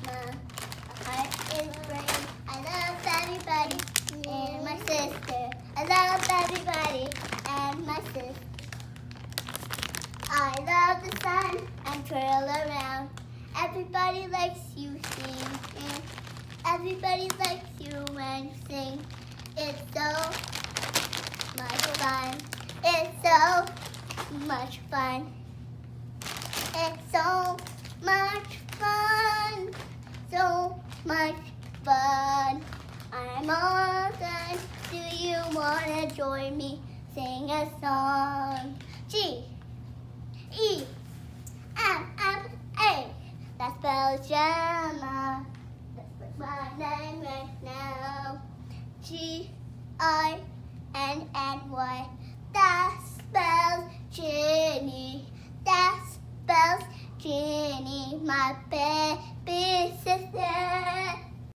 My heart is brave. I love everybody and my sister. I love everybody and my sister. I love the sun and twirl around. Everybody likes you sing. Everybody likes you when you sing. It's so much fun. It's so much fun. It's so much fun. So much fun. I'm all done. Do you wanna join me? Sing a song. G E M M A. That spells Gemma. That's my name right now. G I N N Y. That spells Ginny. That spells Ginny, my baby sister.